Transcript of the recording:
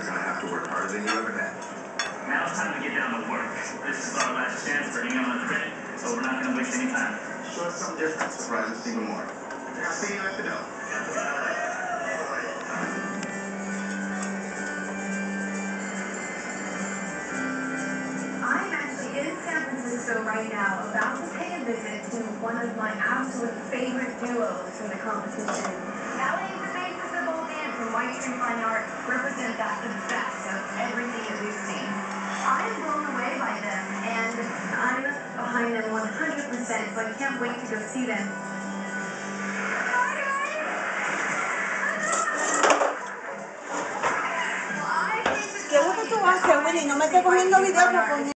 are going to have to work harder than you ever had. Now it's time to get down to work. This is our last chance for hanging on the credit, so we're not going to waste any time. Show us something different. Surprise us even more. I'll see you at the door. I'm actually in San Francisco right now, about to pay a visit to one of my absolute favorite duos from the competition. Ballet and Space is the bold dance and White String Fine Art represent that the best of everything that we've seen. I am blown away by them, and I'm behind them 100%, so I can't wait to go see them. ¿Qué gusto tú haces, Willy? No me estés cogiendo video.